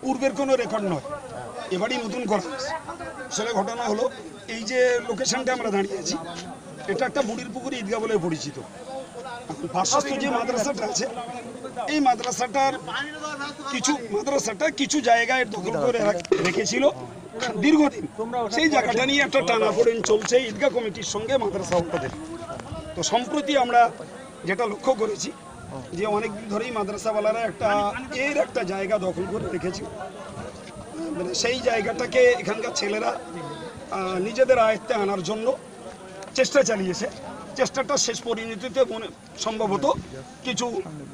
পূর্বের কোনো রেকর্ড নয়, এবারই নতুন করা হয়েছে। আসলে ঘটনা হলো এই যে লোকেশনটা আমরা দাঁড়িয়েছি, এটা একটা বুড়ির পুকুর ঈদগাহ বলে পরিচিত। পার্শ্বস্থ যে মাদ্রাসাটা আছে, এই মাদ্রাসাটার কিছু জায়গায় দখল করে রেখেছিল দীর্ঘদিন। সেই জায়গাটা নিয়ে একটা টানাপোড়েন চলছে ঈদগাহ কমিটির সঙ্গে মাদ্রাসা ওটাদের। তো সম্প্রতি আমরা যেটা লক্ষ্য করেছি যে অনেকদিন ধরেই মাদ্রাসাওয়ালারা একটা জায়গা দখল করে রেখেছে। মানে সেই জায়গাটাকে এখানকার ছেলেরা নিজেদের আয়ত্তে আনার জন্য চেষ্টা চালিয়েছে। চেষ্টাটা শেষ পরিণতিতে সম্ভবত কিছু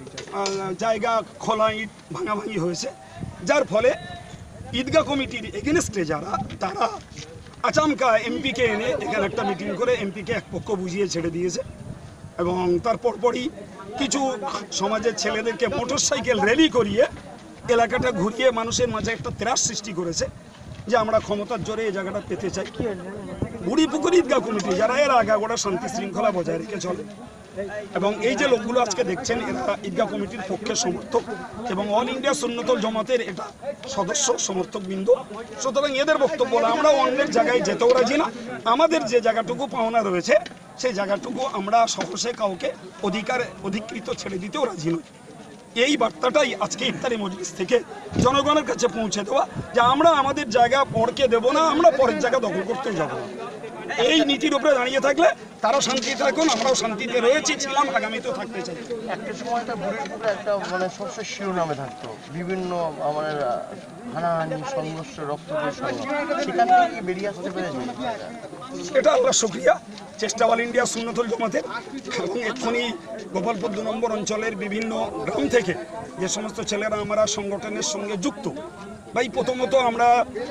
জায়গা খোলা ইট ভাঙাভাঙি হয়েছে, যার ফলে ঈদগাহ কমিটির এগেনস্টে তারা আচমকা এমপিকে এনে এখানে একটা মিটিং করে এমপিকে এক পক্ষ বুঝিয়ে ছেড়ে দিয়েছে। এবং তার পরপরই কিছু সমাজের ছেলেদেরকে মোটরসাইকেল র্যালি করিয়ে এলাকাটা ঘুরিয়ে মানুষের মাঝে একটা ত্রাস সৃষ্টি করেছে যে আমরা ক্ষমতার জোরে এই জায়গাটা পেতে চাই। বুড়িপুকুর ঈদগাহ কমিটি যারা এর আগাগোড়া শান্তি শৃঙ্খলা বজায় রেখে চলে, এবং এই যে লোকগুলো আজকে দেখছেন এরা ঈদগাহ কমিটির পক্ষে সমর্থক এবং অল ইন্ডিয়া সুন্নতুল জামাতের এটা সদস্য সমর্থক বিন্দু। সুতরাং এদের বক্তব্য হলো আমরা অন্যের জায়গায় যেতেও রাজি না, আমাদের যে জায়গাটুকু পাওনা রয়েছে সেই জায়গাটুকু আমরা সহসে কাউকে অধিকৃত ছেড়ে দিতেও রাজি নই। এই বার্তাটাই আজকে ইফতারি মজলিস থেকে জনগণের কাছে পৌঁছে দেওয়া যে আমরা আমাদের জায়গা পরকে দেব না, আমরা পরের জায়গা দখল করতেও যাব না। এই নীতির উপরে দাঁড়িয়ে থাকলে তারা শান্তিতে থাকুন, আমরাও শান্তিতে রয়েছি, ছিলাম, আগামীতেও থাকতে চাই। একটা সময় একটা মানে সবচেয়ে শিরোনামে থাকতো বিভিন্ন আমাদের হানাহানি সংঘর্ষ রক্ত সেখান থেকে বেরিয়ে আসতে পেরেছে। এটা আল্লাহ শুকরিয়া, চেষ্টা অল ইন্ডিয়া সুন্নতুল জামাতের এবং এক্ষুনি গোপালপুর 2 নম্বর অঞ্চলের বিভিন্ন গ্রাম থেকে যে সমস্ত ছেলেরা আমরা সংগঠনের সঙ্গে যুক্ত। ভাই প্রথমত আমরা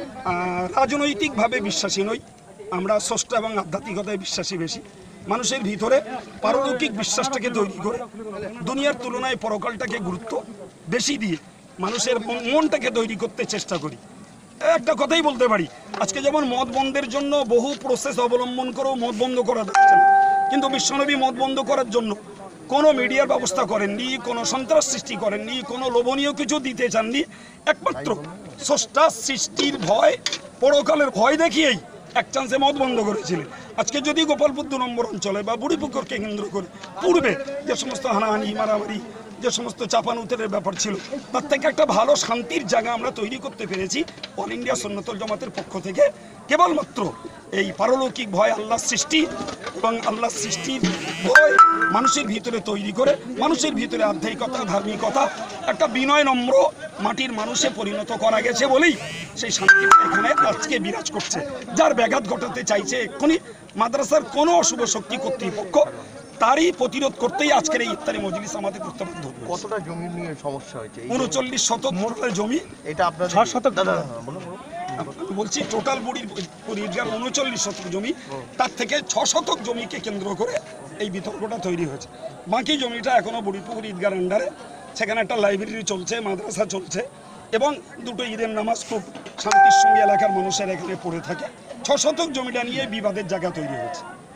রাজনৈতিকভাবে বিশ্বাসী নই, আমরা স্রষ্টা এবং আধ্যাত্মিকতায় বিশ্বাসী বেশি। মানুষের ভিতরে পারলৌকিক বিশ্বাসটাকে তৈরি করে দুনিয়ার তুলনায় পরকালটাকে গুরুত্ব বেশি দিয়ে মানুষের মনটাকে তৈরি করতে চেষ্টা করি। একটা কথাই বলতে পারি, আজকে যেমন মদ বন্ধের জন্য বহু প্রসেস অবলম্বন করেও মদ বন্ধ করা যাচ্ছে না, কিন্তু বিশ্বনবী মদ বন্ধ করার জন্য কোনো মিডিয়ার ব্যবস্থা করেননি, কোনো সন্ত্রাস সৃষ্টি করেননি, কোনো লোভনীয় কিছু দিতে চাননি। একমাত্র স্রষ্টা সৃষ্টির ভয়, পরকালের ভয় দেখিয়েই এক চান্সে মদ বন্ধ করেছিলেন। আজকে যদি গোপালপুর 2 নম্বর অঞ্চলে বা বুড়িপুকুরকে কেন্দ্র করে পূর্বে যে সমস্ত হানাহানি মারামারি, যে সমস্ত চাপানুতের ব্যাপার ছিল, তার থেকে একটা ভালো শান্তির জায়গা আমরা তৈরি করতে পেরেছি অল ইন্ডিয়া সুন্নতুল জামাতের পক্ষ থেকে। কেবলমাত্র এই পারলৌকিক ভয়, আল্লাহ সৃষ্টি এবং আল্লাহ সৃষ্টির ভয় মানুষের ভিতরে তৈরি করে মানুষের ভিতরে আধ্যাত্মিকতা, ধার্মিকতা, একটা বিনয় নম্র মাটির মানুষে পরিণত করা গেছে বলেই সেই শান্তিটা এখানে আজকে বিরাজ করছে। যার ব্যাঘাত ঘটাতে চাইছে এক্ষুনি মাদ্রাসার কোনো অশুভ শক্তি কর্তৃপক্ষ, তারই প্রতিরোধ করতেই আজকের এই ইফতারি মজলিস আমাদের করতে বাধ্য। কতটা জমি নিয়ে সমস্যা হয়েছে? 39 শতক মোটরের জমি। এটা আপনার 6 শতক দাদা বলছি, টোটাল বুড়ির ঈদগাহ 39 শতক জমি, তার থেকে 6 শতক জমিকে কেন্দ্র করে এই বিতর্কটা তৈরি হয়েছে। বাকি জমিটা এখনো বুড়িপুকুর ঈদগাহর আন্ডারে, সেখানে একটা লাইব্রেরি চলছে, মাদ্রাসা চলছে এবং 2টো ঈদের নামাজ খুব শান্তির সঙ্গে এলাকার মানুষের এখানে পড়ে থাকে। 6 শতক জমিটা নিয়ে বিবাদের জায়গা তৈরি হয়েছে।